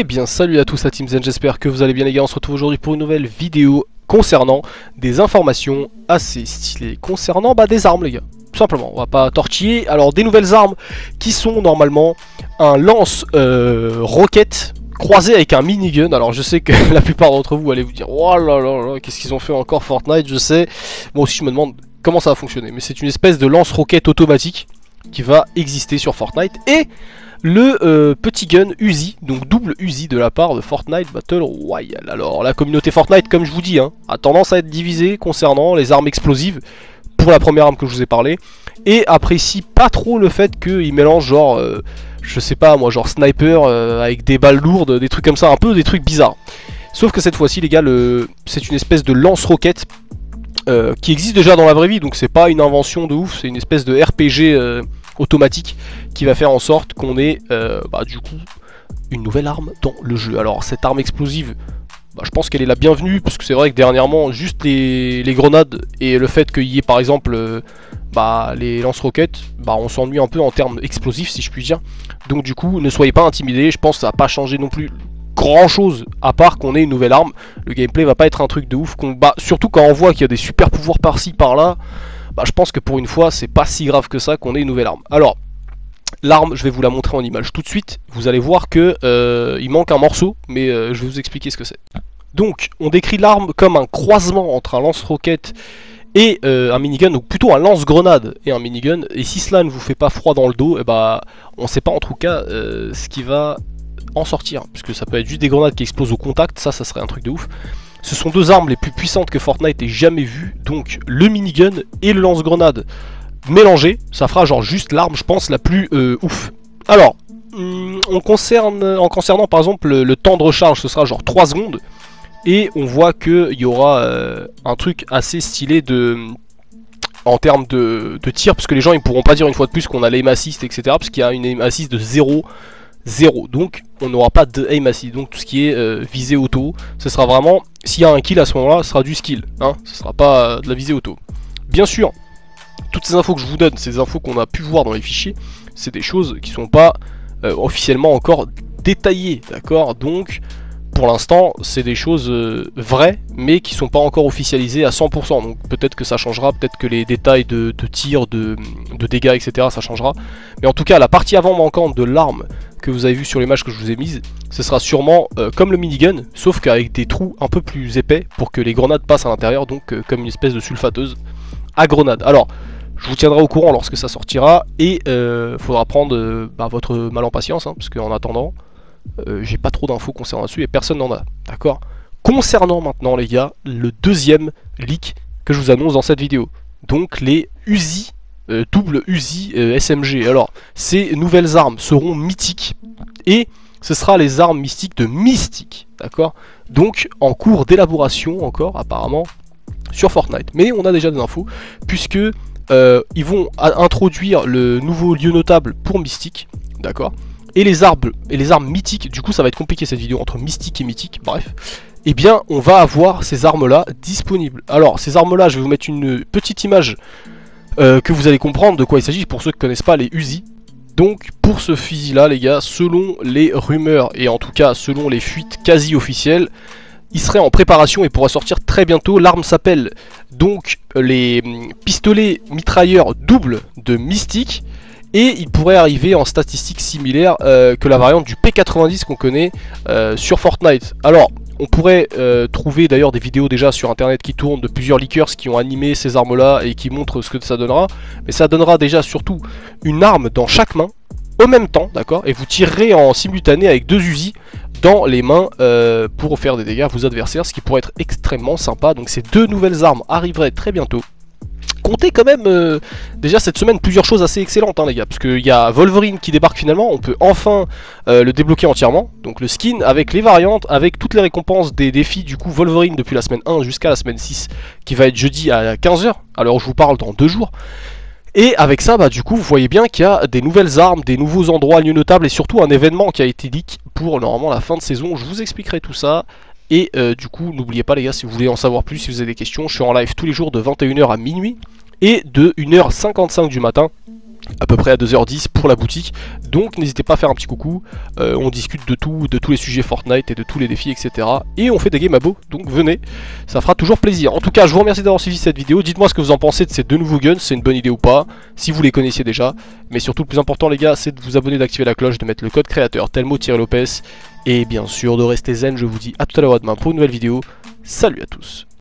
Eh bien salut à tous la Team Zen, j'espère que vous allez bien les gars, on se retrouve aujourd'hui pour une nouvelle vidéo concernant des informations assez stylées concernant des armes les gars, tout simplement, on va pas tortiller. Alors des nouvelles armes qui sont normalement un lance roquette croisé avec un minigun. Alors je sais que la plupart d'entre vous allez vous dire oh là là là, qu'est-ce qu'ils ont fait encore Fortnite, je sais, moi aussi je me demande comment ça va fonctionner, mais c'est une espèce de lance roquette automatique qui va exister sur Fortnite et le petit gun Uzi, donc double Uzi de la part de Fortnite Battle Royale. Alors la communauté Fortnite, comme je vous dis, a tendance à être divisée concernant les armes explosives pour la première arme que je vous ai parlé, et apprécie pas trop le fait qu'ils mélangent genre, je sais pas moi, genre sniper avec des balles lourdes, des trucs comme ça, un peu des trucs bizarres. Sauf que cette fois-ci les gars, c'est une espèce de lance-roquette qui existe déjà dans la vraie vie, donc c'est pas une invention de ouf, c'est une espèce de RPG automatique qui va faire en sorte qu'on ait du coup une nouvelle arme dans le jeu. Alors cette arme explosive, je pense qu'elle est la bienvenue, parce que c'est vrai que dernièrement juste les grenades et le fait qu'il y ait par exemple les lance-roquettes, on s'ennuie un peu en termes explosifs si je puis dire. Donc du coup ne soyez pas intimidés, je pense que ça va pas changer non plus grand chose à part qu'on ait une nouvelle arme. Le gameplay va pas être un truc de ouf, surtout quand on voit qu'il y a des super pouvoirs par-ci par-là. Je pense que pour une fois c'est pas si grave que ça qu'on ait une nouvelle arme. Alors l'arme, je vais vous la montrer en image tout de suite. Vous allez voir que il manque un morceau, mais je vais vous expliquer ce que c'est. Donc on décrit l'arme comme un croisement entre un lance-roquette et un minigun, ou plutôt un lance-grenade et un minigun. Et si cela ne vous fait pas froid dans le dos, on sait pas en tout cas ce qui va en sortir, puisque ça peut être juste des grenades qui explosent au contact, ça serait un truc de ouf. Ce sont deux armes les plus puissantes que Fortnite ait jamais vues, donc le minigun et le lance-grenade mélangés, ça fera genre juste l'arme, je pense, la plus ouf. Alors, en concernant par exemple le temps de recharge, ce sera genre 3 secondes, et on voit qu'il y aura un truc assez stylé en termes de tir, parce que les gens ils pourront pas dire une fois de plus qu'on a l'aim assist, etc., parce qu'il y a une aim assist de 0, donc on n'aura pas de aim assist, donc tout ce qui est visée auto, ce sera vraiment, s'il y a un kill à ce moment là, ce sera du skill, ce sera pas de la visée auto. Bien sûr, toutes ces infos que je vous donne, ces infos qu'on a pu voir dans les fichiers, c'est des choses qui sont pas officiellement encore détaillées, d'accord? Donc pour l'instant c'est des choses vraies, mais qui sont pas encore officialisées à 100%, donc peut-être que ça changera, peut-être que les détails de tir, de dégâts, etc. ça changera, mais en tout cas la partie avant manquante de l'arme que vous avez vu sur l'image que je vous ai mise, ce sera sûrement comme le minigun, sauf qu'avec des trous un peu plus épais pour que les grenades passent à l'intérieur, donc comme une espèce de sulfateuse à grenade. Alors je vous tiendrai au courant lorsque ça sortira, et faudra prendre votre mal en patience, parce qu'en attendant j'ai pas trop d'infos concernant dessus et personne n'en a, d'accord? Concernant maintenant les gars, le deuxième leak que je vous annonce dans cette vidéo, donc les Uzi, double Uzi SMG. Alors ces nouvelles armes seront mythiques, et ce sera les armes mystiques de Mystique, d'accord? Donc en cours d'élaboration encore apparemment sur Fortnite, mais on a déjà des infos, puisque ils vont introduire le nouveau lieu notable pour Mystique, d'accord? Et les armes mythiques, du coup ça va être compliqué cette vidéo entre mystique et mythique, bref. Eh bien on va avoir ces armes là disponibles. Alors ces armes là, je vais vous mettre une petite image que vous allez comprendre de quoi il s'agit pour ceux qui ne connaissent pas les Uzi. Donc pour ce fusil là les gars, selon les rumeurs et en tout cas selon les fuites quasi officielles, il serait en préparation et pourra sortir très bientôt. L'arme s'appelle donc les pistolets mitrailleurs double de Mystique, et il pourrait arriver en statistiques similaires que la variante du P90 qu'on connaît sur Fortnite. Alors on pourrait trouver d'ailleurs des vidéos déjà sur internet qui tournent de plusieurs leakers qui ont animé ces armes là et qui montrent ce que ça donnera, mais ça donnera déjà surtout une arme dans chaque main au même temps, d'accord, et vous tirerez en simultané avec deux Uzi dans les mains pour faire des dégâts à vos adversaires, ce qui pourrait être extrêmement sympa. Donc ces deux nouvelles armes arriveraient très bientôt. Comptez quand même déjà cette semaine plusieurs choses assez excellentes les gars, parce qu'il y a Wolverine qui débarque finalement, on peut enfin le débloquer entièrement, donc le skin avec les variantes, avec toutes les récompenses des défis du coup Wolverine depuis la semaine 1 jusqu'à la semaine 6 qui va être jeudi à 15 h, alors je vous parle dans 2 jours. Et avec ça, du coup, vous voyez bien qu'il y a des nouvelles armes, des nouveaux endroits, lieux notables, et surtout un événement qui a été leak pour normalement la fin de saison. Je vous expliquerai tout ça. Et du coup, n'oubliez pas les gars, si vous voulez en savoir plus, si vous avez des questions, je suis en live tous les jours de 21 h à minuit et de 1 h 55 du matin à peu près à 2h10 pour la boutique, donc n'hésitez pas à faire un petit coucou, on discute de tout, de tous les sujets Fortnite et de tous les défis, etc. Et on fait des games à beau, donc venez, ça fera toujours plaisir. En tout cas, je vous remercie d'avoir suivi cette vidéo, dites-moi ce que vous en pensez de ces deux nouveaux guns, c'est une bonne idée ou pas, si vous les connaissiez déjà, mais surtout le plus important les gars, c'est de vous abonner, d'activer la cloche, de mettre le code créateur Telmo-Lopez, et bien sûr de rester zen, je vous dis à tout à l'heure à demain pour une nouvelle vidéo, salut à tous.